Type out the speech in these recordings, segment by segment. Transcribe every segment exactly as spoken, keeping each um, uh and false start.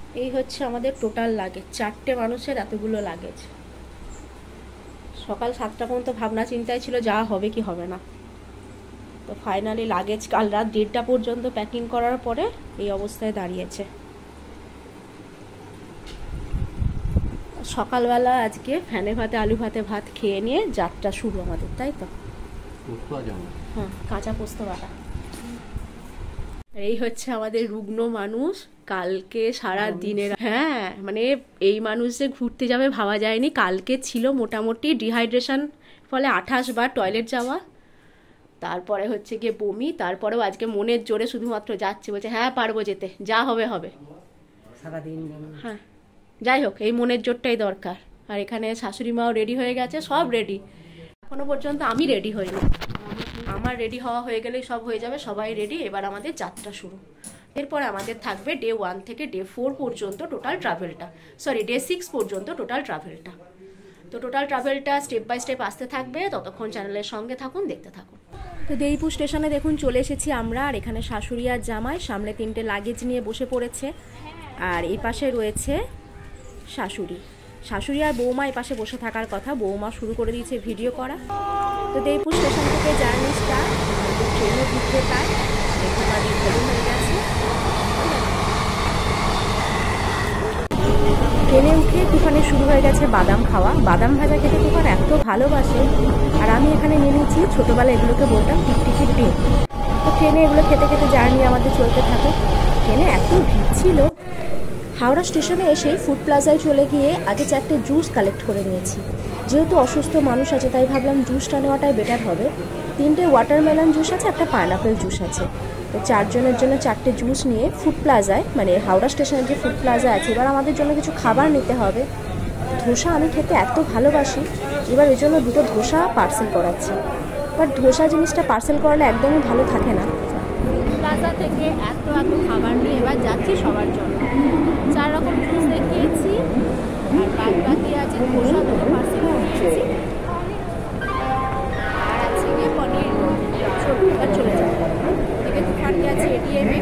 এই হচ্ছে আমাদের টোটাল লাগেজ, চারটে মানুষের এতগুলো লাগেজ। সকাল সাতটা পর্যন্ত ভাবনা চিন্তায় ছিল যা হবে কি হবে না, তো ফাইনালি লাগেজ কাল রাত দেড়টা পর্যন্ত প্যাকিং করার পরে এই অবস্থায় দাঁড়িয়েছে। সকালবেলা আজকে ফ্যানে ভাতে আলু ভাতে ভাত খেয়ে নিয়ে যাত্রা শুরু আমাদের, তাই তো? হ্যাঁ, কাঁচা পোস্ত বাটা। এই হচ্ছে আমাদের রুগ্ন মানুষ, কালকে সারা দিনের, হ্যাঁ মানে এই মানুষ যে ঘুরতে যাবে ভাবা যায়নি। কালকে ছিল মোটামুটি ডিহাইড্রেশন ফলে আঠাশ বার টয়লেট যাওয়া, তারপরে হচ্ছে গিয়ে বমি, তারপরেও আজকে মনের জোরে শুধুমাত্র যাচ্ছে, বলছে হ্যাঁ পারবো যেতে, যা হবে হবে সারাদিন। হ্যাঁ যাই হোক, এই মনের জোরটাই দরকার। আর এখানে শাশুড়ি মাও রেডি হয়ে গেছে, সব রেডি। এখনো পর্যন্ত আমি রেডি হইনি, আমার রেডি হওয়া হয়ে গেলেই সব হয়ে যাবে, সবাই রেডি। এবার আমাদের যাত্রা শুরু। এরপর আমাদের থাকবে ডে ওয়ান থেকে ডে ফোর পর্যন্ত টোটাল ট্রাভেলটা, সরি ডে সিক্স পর্যন্ত টোটাল ট্রাভেলটা। তো টোটাল ট্রাভেলটা স্টেপ বাই স্টেপ আসতে থাকবে, ততক্ষণ চ্যানেলের সঙ্গে থাকুন, দেখতে থাকুন। তো দেইপুর স্টেশনে দেখুন চলে এসেছি আমরা, আর এখানে শাশুড়ি আর জামাই সামনে তিনটে লাগেজ নিয়ে বসে পড়েছে, আর এই পাশে রয়েছে শাশুড়ি। শাশুড়ি আর বৌমা এই পাশে বসে থাকার কথা, বৌমা শুরু করে দিয়েছে ভিডিও করা। তো দেইপুর স্টেশন থেকে জার্নি স্টার্ট, ট্রেনে ঢুকতে তাই হয়ে গেছে। ট্রেনে উঠে তুফানে শুরু হয়ে গেছে বাদাম খাওয়া। বাদাম ভাজা খেতে তুফান এত ভালোবাসে, আর আমি এখানে নেমেছি, ছোটোবেলা এগুলোকে বলতাম টিকটিকি ডিম। তো ট্রেনে এগুলো খেতে খেতে জার্নি আমাদের চলতে থাকে। ট্রেনে এত ভিড় ছিল, হাওড়া স্টেশনে এসে ফুড প্লাজায় চলে গিয়ে আগে চারটে জুস কালেক্ট করে নিয়েছি। যেহেতু অসুস্থ মানুষ আছে তাই ভাবলাম জুসটা নেওয়াটাই বেটার হবে। তিনটে ওয়াটারমেলন জুস আছে, একটা পাইনাপেল জুস আছে। তো চারজনের জন্য চারটে জুস নিয়ে ফুড প্লাজায়, মানে হাওড়া স্টেশনের যে ফুড প্লাজা আছে, এবার আমাদের জন্য কিছু খাবার নিতে হবে। ধোসা আমি খেতে এত ভালোবাসি, এবার এর জন্য দুটো ধোসা পার্সেল করাচ্ছি। বাট ধোসা জিনিসটা পার্সেল করালে একদমই ভালো থাকে না। প্লাজা থেকে এত এত খাবার নিয়ে এবার যাচ্ছি সবার জন্য। চার রকম জুস দেখিয়েছি, আর বাদ বাকি আছে ধোসা দুটো পার্সেল করিয়েছি, আর আছে গিয়ে পনির এবার চলে যাবে। এদিকে তুফানকে আছে এটিএমে,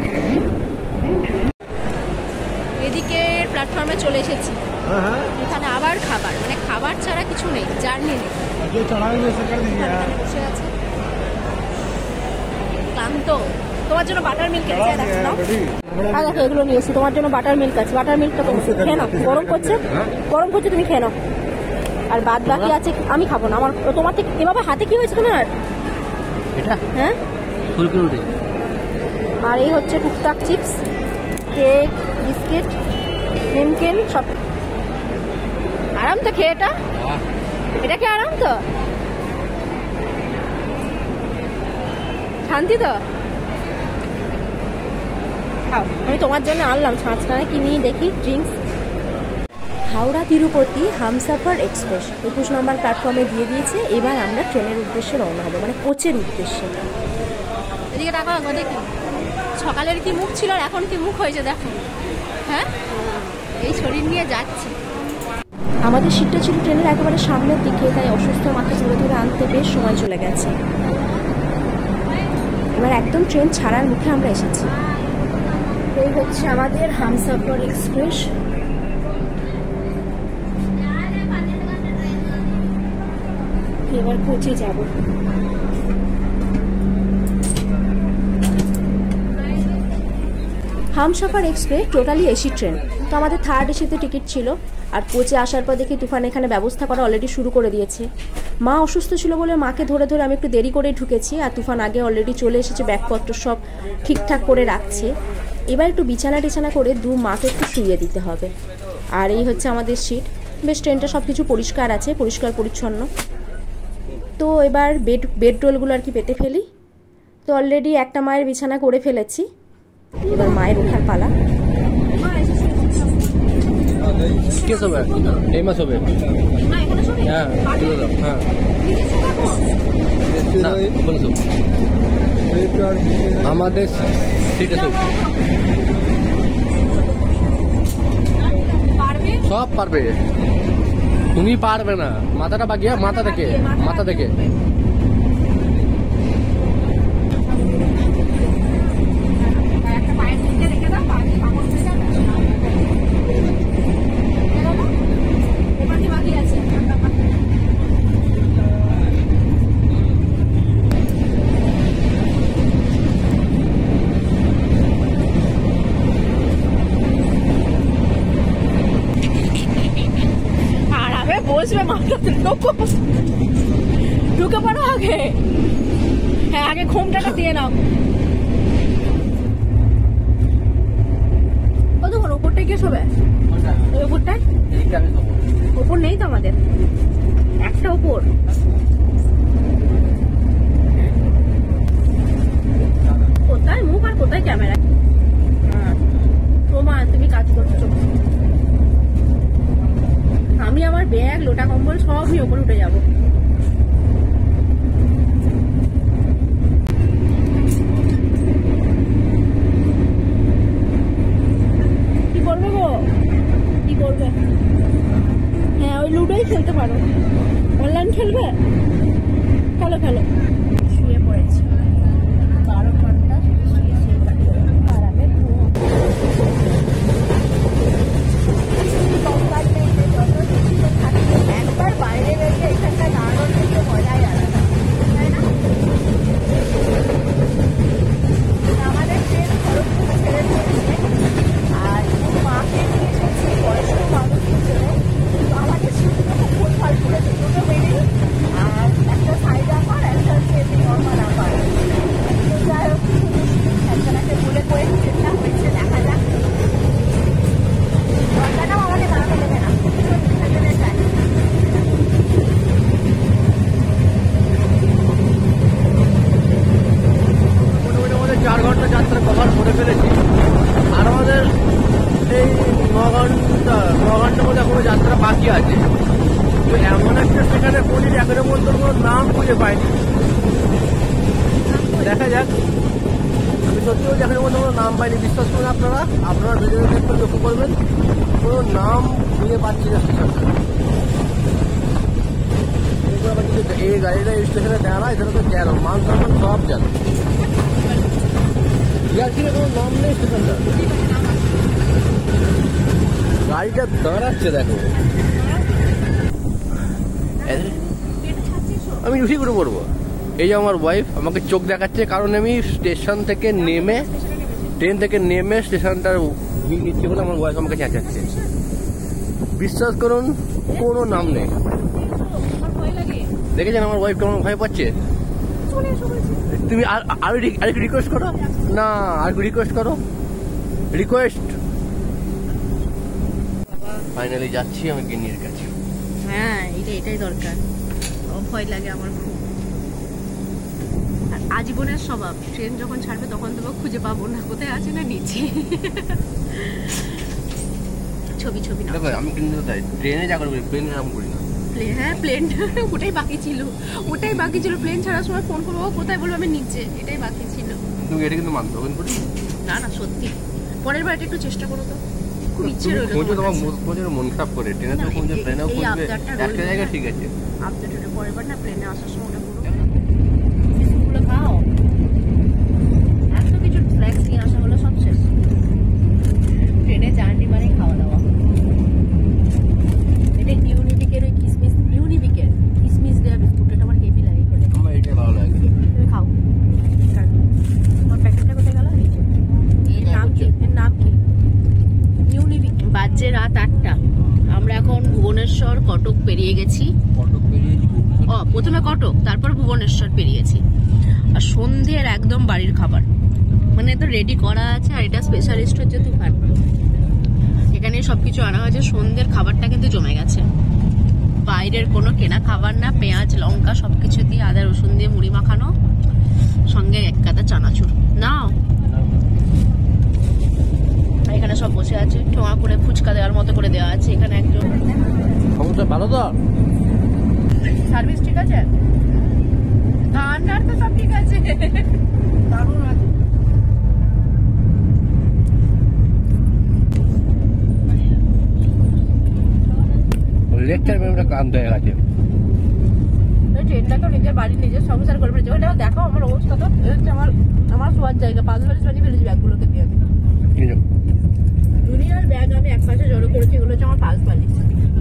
এদিকে প্ল্যাটফর্মে চলে এসেছি। এখানে আবার খাবার, মানে খাবার ছাড়া কিছু নেই, জার্নি নেই। বসে আছে ক্লান্ত। তোমার জন্য বাটার মিল্ক আছে, দেখো দেখো এগুলো নিয়েছি তোমার জন্য। বাটার মিল্ক আছে, বাটার মিল্কটা তুমি খেয়ে নাও, গরম করছে গরম করছে তুমি খেয়ে নাও। আর বাদ বাকি আছে আমি খাবো না, আমার তোমার থেকে এভাবে হাতে কি হয়েছে তোমার? হ্যাঁ, আর এই হচ্ছে টুকটাক চিপস, কেক, বিস্কিট, নিমকিন সব। আরাম তো খেয়ে, এটা এটা কি আরাম তো, শান্তি তো। আমি তোমার জন্য আনলাম ছাঁচখানে কি নিয়ে দেখি ড্রিঙ্কস। হাওড়া তিরুপতি হামসাফার এক্সপ্রেস একুশ নম্বর প্ল্যাটফর্মে দিয়ে দিয়েছে। এবার আমরা ট্রেনের উদ্দেশ্যে রওনা হবো, মানে কোচের উদ্দেশ্যে। এদিকে টাকা দেখি সকালের কি মুখ ছিল আর এখন কি মুখ হয়েছে দেখো। হ্যাঁ, এই শরীর নিয়ে যাচ্ছি। আমাদের সিটটা ছিল ট্রেনের একেবারে সামনের দিকে, তাই অসুস্থ মাকে ধরে ধরে আনতে বেশ সময় চলে গেছে। এবার একদম ট্রেন ছাড়ার মুখে আমরা এসেছি। এই হচ্ছে আমাদের হামসাফার এক্সপ্রেস। এবার পৌঁছে যাব। Humsafar express totally AC train. তো আমাদের থার্ড এসিতে টিকিট ছিল, আর কোচে আসার পর দেখি তুফান এখানে ব্যবস্থা করা অলরেডি শুরু করে দিয়েছে। মা অসুস্থ ছিল বলে মাকে ধরে ধরে আমি একটু দেরি করে ঢুকেছি, আর তুফান আগে অলরেডি চলে এসেছে, ব্যাগপত্র সব ঠিকঠাক করে রাখছে। এবার একটু বিছানা টিছানা করে দু মাকে একটু শুইয়ে দিতে হবে। আর এই হচ্ছে আমাদের সিট। বেশ ট্রেনটা সব কিছু পরিষ্কার আছে, পরিষ্কার পরিচ্ছন্ন। তো এবার বেড বেড রোলগুলো আর কি পেতে ফেলি। তো অলরেডি একটা মায়ের বিছানা করে ফেলেছি, এবার মায়ের ওঠার পালা। আমাদের সব পারবে, তুমি পারবে না। মাথাটা বাগিয়ে মাথা থেকে মাথা থেকে বসবে মাথাতে, ঢোকো ঢুকে পড়ো আগে। হ্যাঁ আগে ঘোমটাটা দিয়ে নাও। কতক্ষণ ওপরটাই কে শোবে? ওই ওপরটায় ওপর নেই তো আমাদের, একটা ওপর। কোথায় মুখ আর কোথায় ক্যামেরা? হ্যাঁ প্রমাণ তুমি কাজ করছো। আমি আমার ব্যাগ লোটা কম্বল সবই ওপর উঠে যাবো। কি করবে গো, কি করবে? হ্যাঁ ওই লুডোই খেলতে পারো। অনলাইন খেলবে? খেলো খেলো। শুয়ে পড়েছি বারো ঘন্টা শুয়ে শুয়ে কাটিয়ে আরামে ঘুম। একবার বাইরে বেরিয়ে এখানটা দাঁড়ানোর কিন্তু মজাই আলাদা, তাই না? আমাদের ট্রেন খড়গপুর ছেড়ে দিয়েছে আর মাকে নিয়ে এসেছি বয়স্ক মানুষের জন্য। আমাদের সেগুলো খুব ভুলভাল করেছে, দুটো বেরিয়ে আর একটা সাইড আপার একটা হচ্ছে নর্মাল আপার। যাই হোক একজনাকে বলে করে চেষ্টা হয়েছে, দেখা যাক। দরজাটাও আমাকে দাঁড়াতে দেবে না, সেখানে যায়। মোটামুটি আমাদের চার ঘন্টা যাত্রা কভার করে ফেলেছি। আর আমাদের এই ন ঘন্টা ন ঘন্টার মধ্যে এখনো যাত্রা বাকি আছে। তো এমন একটা সেখানে পড়ি এখনো পর্যন্ত কোনো নাম খুঁজে পাইনি। দেখা যাক। আমি সত্যিও এখনো পর্যন্ত কোনো নাম পাইনি। বিশ্বাস করুন আপনারা, আপনারা ভিডিওতে একটু লক্ষ্য করবেন, কোনো নাম খুঁজে পাচ্ছি না স্টেশনটা। এই গাড়িটা এই স্টেশনে দেওয়া না, এখানে তো গেল মান সম্মান সব গেল। ইয়ার্কিনে কোনো নাম নেই স্টেশনটা। গাড়িটা দাঁড়াচ্ছে দেখো। আমি উঠি করে পড়বো। এই যে আমার ওয়াইফ আমাকে চোখ দেখাচ্ছে, কারণ আমি স্টেশন থেকে নেমে ট্রেন থেকে নেমে স্টেশনটার ভিড় নিচ্ছি বলে আমার ওয়াইফ আমাকে চেঁচাচ্ছে। বিশ্বাস করুন কোনো নাম নেই। দেখেছেন আমার ওয়াইফ কেমন ভয় পাচ্ছে? তুমি আর আর একটু রিকোয়েস্ট করো না, আর একটু রিকোয়েস্ট করো, রিকোয়েস্ট। ফাইনালি যাচ্ছি আমি গিনির কাছে। হ্যাঁ এটা এটাই দরকার। ভয় লাগে আমার খুব। আর আজীবনের স্বভাব, ট্রেন যখন ছাড়বে তখন তোমাকে খুঁজে পাবো না, কোথায় আছে না নিচে। ছবি ছবি না আমি কিন্তু তাই ট্রেনে যা করবো, প্লেনে নাম করি না। হ্যাঁ প্লেন ওটাই বাকি ছিল, ওটাই বাকি ছিল। প্লেন ছাড়ার সময় ফোন করবো, কোথায় বলবো আমি নিচে, এটাই বাকি ছিল। তুমি এটা কিন্তু মানতে হবে না না সত্যি। পরের বার একটু চেষ্টা করো তো, খুব ইচ্ছে রইল। খোঁজো তোমার খোঁজের মন খারাপ করে, ট্রেনে তো খোঁজে, প্লেনেও খুঁজবে একটা জায়গা। ঠিক আছে আপডেটের পরের বার না প্লেনে আসার সময় ওটা করো। বিস্কুটগুলো খাও, এত কিছু স্ন্যাক্স নিয়ে আসা হলো, সব শেষ। ট্রেনে জার্নি মানে খাওয়া দাওয়া। এটা ইউনিবিকের ওই কিসমিস, ইউনিবিকের কিসমিস দেওয়া বিস্কুট, এটা আমার হেভি লাগে খেতে। আমার এটা ভালো লাগে। তুমি খাও। আমার প্যাকেটটা কোথায় গেল? এর নাম কি? এর নাম কি? ইউনিবিক। বাজে রাত আটটা। আমরা এখন ভুবনেশ্বর কটক পেরিয়ে গেছি। কটক পেরিয়েছি, ও প্রথমে কটক, তারপর ভুবনেশ্বর পেরিয়েছি। আর সন্ধ্যের একদম বাড়ির খাবার, মানে তো রেডি করা আছে। আর এটা স্পেশালিস্ট হচ্ছে তুফান, এখানে সবকিছু আনা হয়েছে। সন্ধ্যের খাবারটা কিন্তু জমে গেছে। বাইরের কোনো কেনা খাবার না, পেঁয়াজ লঙ্কা সবকিছু দিয়ে, আদা রসুন দিয়ে মুড়ি মাখানো, সঙ্গে এক কাতা চানাচুর। নাও এখানে সব বসে আছে, ঠোঙা করে ফুচকা দেওয়ার মতো করে দেওয়া আছে। এখানে একজন ভালো তো সার্ভিস ঠিক আছে, রান্নার তো সব ঠিক আছে। দারুণ আছে। লেকচার ম্যামটা ক্লান্ত হয়ে গেছে। ট্রেনটা তো নিজের বাড়ি নিজের সংসার করে ফেলেছে। ওটা দেখো আমার অবস্থা তো, হচ্ছে আমার আমার শোয়ার জায়গা। পাঁচ বাড়ি বাড়ি ফেলেছি ব্যাগগুলোকে দিয়ে। আমি দুনিয়ার ব্যাগ আমি এক পাশে জড়ো করেছি, এগুলো হচ্ছে আমার পাঁচ বালিশ।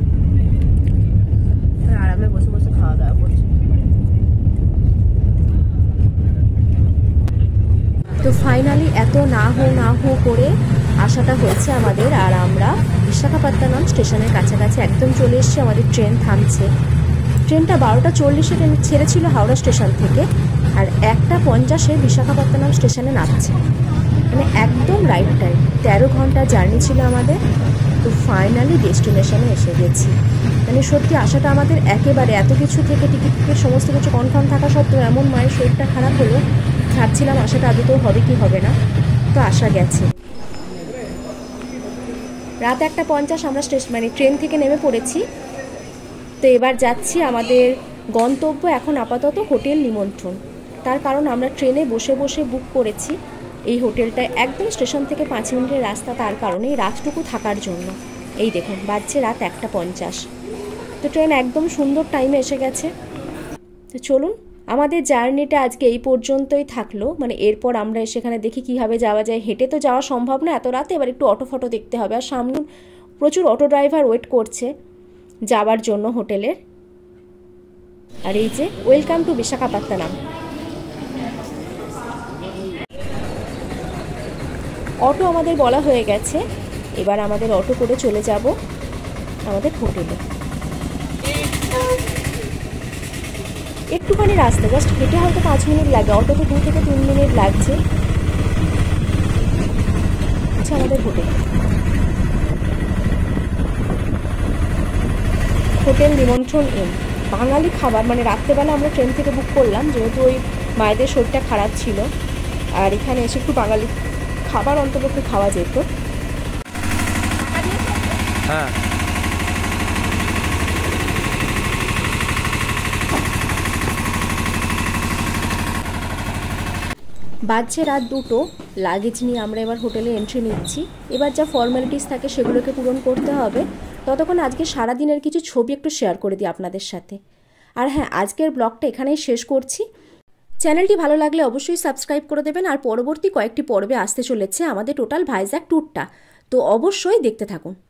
আরামে বসে বসে খাওয়া দাওয়া করছি। তো তো ফাইনালি এত না হো না হো করে আসাটা হয়েছে আমাদের, আর আমরা বিশাখাপত্তনম স্টেশনের কাছাকাছি একদম চলে এসেছি। আমাদের ট্রেন থামছে। ট্রেনটা বারোটা চল্লিশে ট্রেন ছেড়েছিল হাওড়া স্টেশন থেকে, আর একটা পঞ্চাশে বিশাখাপত্তনম স্টেশনে নামছে, মানে একদম রাইট টাইম। তেরো ঘন্টা জার্নি ছিল আমাদের। তো ফাইনালি ডেস্টিনেশনে এসে গেছি। মানে সত্যি আসাটা আমাদের একেবারে এত কিছু থেকে টিকিট টিকিট সমস্ত কিছু কনফার্ম থাকা সত্ত্বেও এমন মায়ের শরীরটা খারাপ হলো, ভাবছিলাম আসাটা আদতেও হবে কি হবে না। তো আসা গেছে। রাত একটা পঞ্চাশ আমরা স্টেশন মানে ট্রেন থেকে নেমে পড়েছি। তো এবার যাচ্ছি আমাদের গন্তব্য এখন আপাতত হোটেল নিমন্ত্রণ। তার কারণ আমরা ট্রেনে বসে বসে বুক করেছি এই হোটেলটা, একদম স্টেশন থেকে পাঁচ মিনিটের রাস্তা, তার কারণে রাতটুকু থাকার জন্য। এই দেখুন বাজছে রাত একটা পঞ্চাশ। তো ট্রেন একদম সুন্দর টাইমে এসে গেছে। তো চলুন, আমাদের জার্নিটা আজকে এই পর্যন্তই থাকলো। মানে এরপর আমরা সেখানে দেখি কীভাবে যাওয়া যায়। হেঁটে তো যাওয়া সম্ভব না এত রাতে, এবার একটু অটো ফটো দেখতে হবে। আর সামনে প্রচুর অটো ড্রাইভার ওয়েট করছে যাওয়ার জন্য হোটেলের। আর এই যে ওয়েলকাম টু বিশাখাপত্তনম। অটো আমাদের বলা হয়ে গেছে, এবার আমাদের অটো করে চলে যাব আমাদের হোটেলে। একটুখানি রাস্তা, জাস্ট হেঁটে হয়তো পাঁচ মিনিট লাগে, অটোতে দু থেকে তিন মিনিট লাগছে। আচ্ছা, আমাদের hotel hotel Nimantran inn. Bengali খাবার, মানে রাত্রেবেলা আমরা ট্রেন থেকে বুক করলাম যেহেতু ওই মায়েদের শরীরটা খারাপ ছিল, আর এখানে এসে একটু বাঙালি খাবার অন্তপক্ষে খাওয়া যেত। হ্যাঁ, বাজছে রাত দুটো। লাগেজ নিয়ে আমরা এবার হোটেলে এন্ট্রি নিচ্ছি। এবার যা ফর্মালিটিস থাকে সেগুলোকে পূরণ করতে হবে। ততক্ষণ আজকে সারাদিনের কিছু ছবি একটু শেয়ার করে দিই আপনাদের সাথে। আর হ্যাঁ, আজকের ব্লগটা এখানেই শেষ করছি। চ্যানেলটি ভালো লাগলে অবশ্যই সাবস্ক্রাইব করে দেবেন। আর পরবর্তী কয়েকটি পর্বে আসতে চলেছে আমাদের টোটাল ভাইজ্যাগ ট্যুরটা, তো অবশ্যই দেখতে থাকুন।